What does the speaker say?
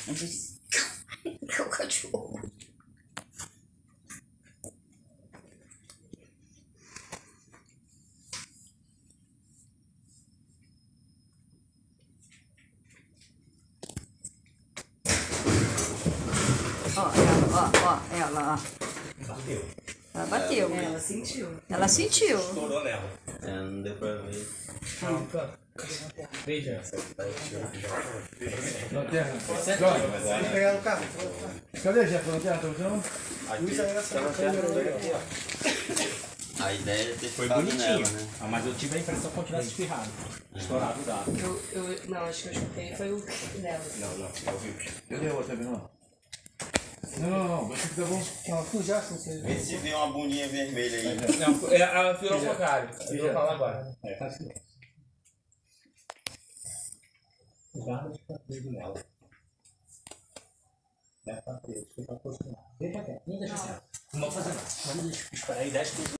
Que é o cachorro. Ó, ela, ó. Bateu. Ela bateu. Ela sentiu. Ela sentiu. Estourou nela. É, não deu pra ver. Veja. Lanterna. Vamos pegar no carro. Cadê, Jeff? Lanterna, tá usando? A ideia é ter Foi ficado bonitinho. nela, né? Ah, mas eu tive a impressão que eu tivesse espirrado. Estourado dá. Não, acho que eu escutei foi o dela. Não, é o Vitor. Eu dei outra, não. Não, vai ficar bom. Não, tu já sei. Vê se vê uma bundinha vermelha aí. Não, ela virou ao contrário. Eu vou falar agora. É, tá assim. Guarda de cabelo nela. Deve estar preso, foi para posicionar. Vem pra cá, nem deixa assim. Não vou fazer nada. Vamos esperar aí 10 minutos.